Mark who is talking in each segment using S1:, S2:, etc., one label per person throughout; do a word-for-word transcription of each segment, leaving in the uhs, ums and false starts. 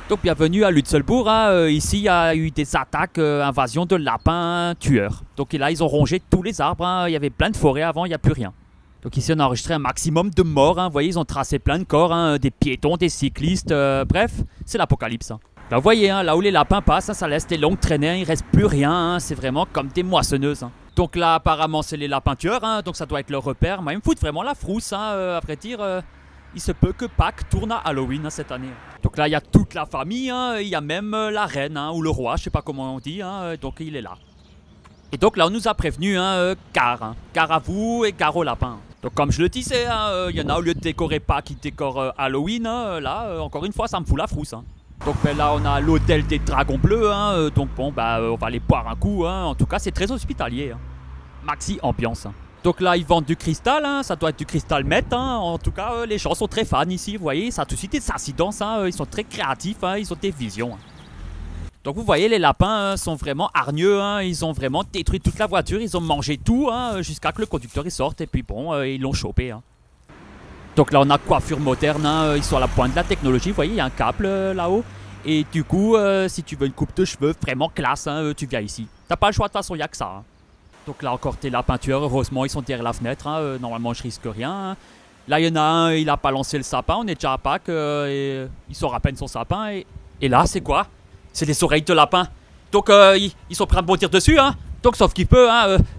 S1: Donc bienvenue à Lutzelbourg, hein. euh, ici il y a eu des attaques, euh, invasion de lapins tueurs. Donc là ils ont rongé tous les arbres, hein. Il y avait plein de forêts avant, il n'y a plus rien. Donc ici on a enregistré un maximum de morts, hein. Vous voyez ils ont tracé plein de corps, hein. Des piétons, des cyclistes, euh, bref c'est l'apocalypse. Hein. Là vous voyez, hein, là où les lapins passent, hein, ça laisse des longues traînées, hein. Il ne reste plus rien, hein. C'est vraiment comme des moissonneuses. Hein. Donc là apparemment c'est les lapins tueurs, hein. Donc ça doit être leur repère. Moi ils me foutent vraiment la frousse, hein, euh, à vrai dire. Euh... Il se peut que Pâques tourne à Halloween, hein, cette année. Donc là, il y a toute la famille, hein, il y a même euh, la reine, hein, ou le roi, je sais pas comment on dit, hein, donc il est là. Et donc là, on nous a prévenu, hein, euh, car, hein, car à vous et car au lapin. Donc comme je le disais, il hein, euh, y en a au lieu de décorer Pâques, ils décorent euh, Halloween, hein, là, euh, encore une fois, ça me fout la frousse. Hein. Donc ben, là, on a l'hôtel des dragons bleus, hein, euh, donc bon, bah, euh, on va aller boire un coup, hein, en tout cas, c'est très hospitalier. Hein. Maxi ambiance. Hein. Donc là ils vendent du cristal, hein. Ça doit être du cristal met, hein. En tout cas euh, les gens sont très fans ici, vous voyez, ça a tout de suite des incidences, hein. Ils sont très créatifs, hein. Ils ont des visions. Hein. Donc vous voyez les lapins hein, sont vraiment hargneux, hein. Ils ont vraiment détruit toute la voiture, ils ont mangé tout hein, jusqu'à que le conducteur il sorte et puis bon euh, ils l'ont chopé. Hein. Donc là on a coiffure moderne, hein. Ils sont à la pointe de la technologie, vous voyez il y a un câble euh, là-haut. Et du coup euh, si tu veux une coupe de cheveux vraiment classe, hein, tu viens ici. T'as pas le choix de toute façon, il n'y a que ça. Hein. Donc là encore t'es lapins tueurs, heureusement ils sont derrière la fenêtre, hein. euh, normalement je risque rien. Hein. Là il y en a un, il a pas lancé le sapin, on est déjà à Pâques, euh, et euh, il sort à peine son sapin. Et, et là c'est quoi? C'est des oreilles de lapin. Donc euh, ils, ils sont prêts à bondir dessus, hein. Donc sauf qu'il peut, hein. Euh.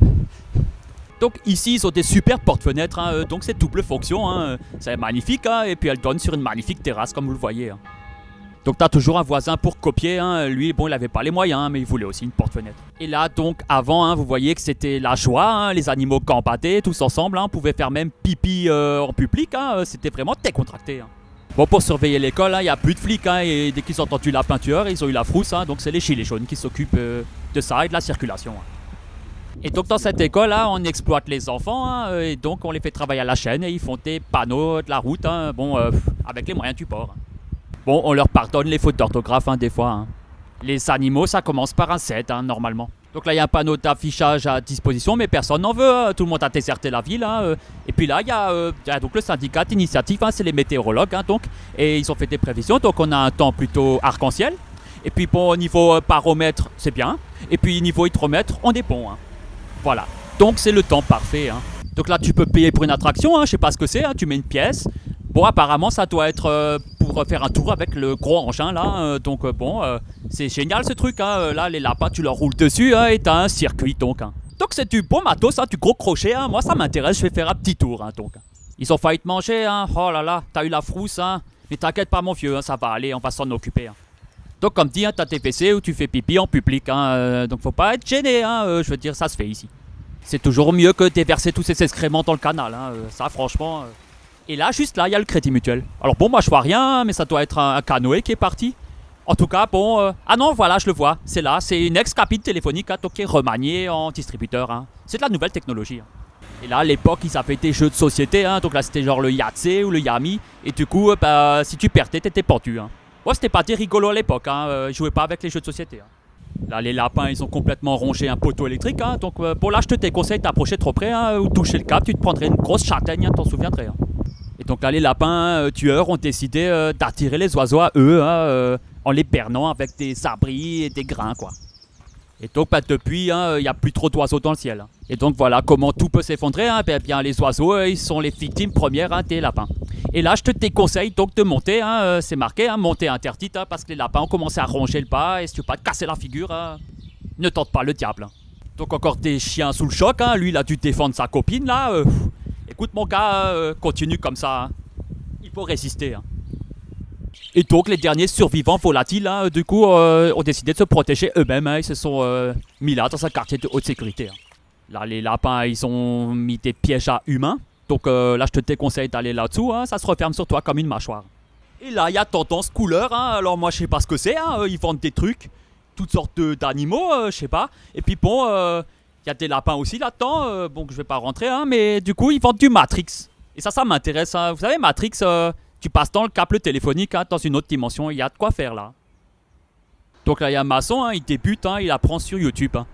S1: Donc ici ils ont des super porte-fenêtres, hein, euh, donc c'est double fonction, hein. C'est magnifique, hein, et puis elle donne sur une magnifique terrasse comme vous le voyez. Hein. Donc tu as toujours un voisin pour copier, hein. Lui bon il avait pas les moyens hein, mais il voulait aussi une porte-fenêtre. Et là donc avant hein, vous voyez que c'était la joie, hein, les animaux campadaient tous ensemble, hein, on pouvait faire même pipi euh, en public, hein, c'était vraiment décontracté. Hein. Bon pour surveiller l'école, il hein, n'y a plus de flics hein, et dès qu'ils ont entendu la peinture ils ont eu la frousse, hein, donc c'est les gilets jaunes qui s'occupent euh, de ça et de la circulation. Hein. Et donc dans cette école là on exploite les enfants hein, et donc on les fait travailler à la chaîne et ils font des panneaux de la route, hein, bon euh, avec les moyens du port. Hein. Bon, on leur pardonne les fautes d'orthographe hein, des fois. Hein. Les animaux, ça commence par un sept, hein, normalement. Donc là, il y a un panneau d'affichage à disposition, mais personne n'en veut. Hein. Tout le monde a déserté la ville. Hein. Et puis là, il y a, euh, y a donc le syndicat d'initiative, hein, c'est les météorologues. Hein, donc, et ils ont fait des prévisions. Donc on a un temps plutôt arc-en-ciel. Et puis bon, au niveau euh, baromètre, c'est bien. Et puis niveau hydromètre, on est bon. Hein. Voilà. Donc c'est le temps parfait. Hein. Donc là, tu peux payer pour une attraction. Hein. Je sais pas ce que c'est. Hein. Tu mets une pièce. Bon, apparemment, ça doit être euh, pour faire un tour avec le gros engin, là. Euh, donc, euh, bon, euh, c'est génial, ce truc, hein. Là, les lapins, tu leur roules dessus, hein, et t'as un circuit, donc. Hein. Donc, c'est du bon matos, hein, du gros crochet, hein. Moi, ça m'intéresse, je vais faire un petit tour, hein, donc. Ils ont failli te manger, hein. Oh là là, t'as eu la frousse, hein. Mais t'inquiète pas, mon vieux, hein, ça va aller, on va s'en occuper, hein. Donc, comme dit, hein, t'as tes P C où tu fais pipi en public, hein. Euh, donc, faut pas être gêné, hein. Euh, je veux dire, ça se fait ici. C'est toujours mieux que déverser tous ces excréments dans le canal, hein. Euh, ça, franchement... Euh... Et là, juste là, il y a le Crédit Mutuel. Alors bon, moi je vois rien, mais ça doit être un, un canoë qui est parti. En tout cas, bon... Euh... Ah non, voilà, je le vois. C'est là, c'est une ex-cabine téléphonique, hein, qui est remaniée en distributeur. Hein. C'est de la nouvelle technologie. Hein. Et là, à l'époque, ils avaient des jeux de société. Hein, donc là, c'était genre le Yahtzee ou le Yami. Et du coup, bah, si tu perdais, t'étais pendu. Hein. Bon, c'était pas très rigolo à l'époque. Hein. Euh, ils jouaient pas avec les jeux de société. Hein. Là, les lapins, ils ont complètement rongé un poteau électrique. Hein. Donc euh, bon, là, je te déconseille d'approcher trop près hein, ou toucher le câble. Tu te prendrais une grosse châtaigne, hein, t'en souviendrais. Hein. Et donc là, les lapins euh, tueurs ont décidé euh, d'attirer les oiseaux à eux, hein, euh, en les bernant avec des abris et des grains, quoi. Et donc, bah, depuis, il hein, n'y a plus trop d'oiseaux dans le ciel. Hein. Et donc, voilà comment tout peut s'effondrer. Hein. Bien, bien, les oiseaux, euh, ils sont les victimes premières hein, des lapins. Et là, je te déconseille donc de monter, hein, euh, c'est marqué, hein, monter interdite, hein, parce que les lapins ont commencé à ronger le bas, et si tu veux pas te casser la figure, hein, ne tente pas le diable. Hein. Donc, encore des chiens sous le choc, hein. Lui, il a dû défendre sa copine, là. Euh, Écoute mon gars, euh, continue comme ça, hein. Il faut résister. Hein. Et donc les derniers survivants volatiles, hein, du coup, euh, ont décidé de se protéger eux-mêmes. Hein. Ils se sont euh, mis là dans un quartier de haute sécurité. Hein. Là les lapins, ils ont mis des pièges à humains. Donc euh, là je te déconseille d'aller là-dessous, hein. Ça se referme sur toi comme une mâchoire. Et là il y a tendance couleur, hein. Alors moi je sais pas ce que c'est, hein. Ils vendent des trucs, toutes sortes d'animaux, euh, je sais pas. Et puis bon... Euh, il y a des lapins aussi là-dedans, euh, bon que je vais pas rentrer, hein, mais du coup ils vendent du Matrix. Et ça, ça m'intéresse. Hein. Vous savez, Matrix, euh, tu passes dans le câble téléphonique, hein, dans une autre dimension, il y a de quoi faire là. Donc là il y a un maçon, hein, il débute, hein, il apprend sur YouTube. Hein.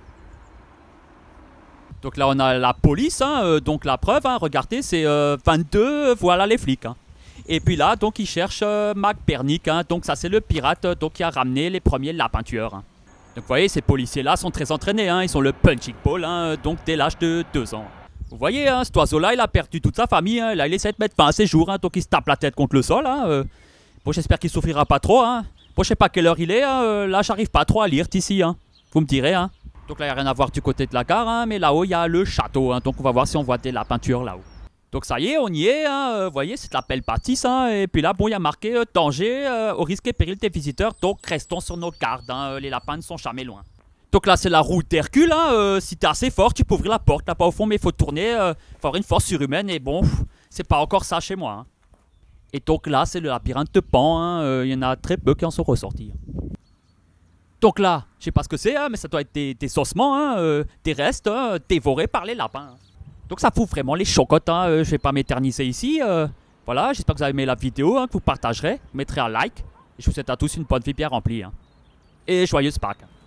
S1: Donc là on a la police, hein, euh, donc la preuve, hein, regardez, c'est euh, vingt-deux, voilà les flics. Hein. Et puis là, donc il cherche euh, Mac Pernick, hein, donc ça c'est le pirate euh, donc, qui a ramené les premiers lapins tueurs. Hein. Donc vous voyez, ces policiers-là sont très entraînés, hein, ils sont le punching ball, hein, donc dès l'âge de deux ans. Vous voyez, hein, cet oiseau-là, il a perdu toute sa famille, hein, là il essaie de mettre fin à ses jours, hein, donc il se tape la tête contre le sol. Hein, euh. Bon, j'espère qu'il souffrira pas trop. Hein. Bon, je sais pas quelle heure il est, hein, euh, là j'arrive pas trop à lire ici, hein. Vous me direz. Hein. Donc là, il n'y a rien à voir du côté de la gare, hein, mais là-haut, il y a le château, hein, donc on va voir si on voit des lapins tueurs là-haut. Donc ça y est, on y est, hein, euh, vous voyez, c'est la belle bâtisse, hein, et puis là, bon, il y a marqué euh, danger euh, au risque et péril des visiteurs, donc restons sur nos gardes, hein, les lapins ne sont jamais loin. Donc là, c'est la route d'Hercule, hein, euh, si t'es assez fort, tu peux ouvrir la porte là-bas au fond, mais il faut tourner, il euh, faut avoir une force surhumaine, et bon, c'est pas encore ça chez moi. Hein. Et donc là, c'est le labyrinthe de Pan, il hein, euh, y en a très peu qui en sont ressortis. Donc là, je sais pas ce que c'est, hein, mais ça doit être des, des ossements, hein, euh, des restes hein, dévorés par les lapins. Hein. Donc ça fout vraiment les chocottes, hein. euh, je vais pas m'éterniser ici. Euh, voilà, j'espère que vous avez aimé la vidéo, hein, que vous partagerez, vous mettrez un like. Et je vous souhaite à tous une bonne vie bien remplie. Hein. Et joyeuse Pâques.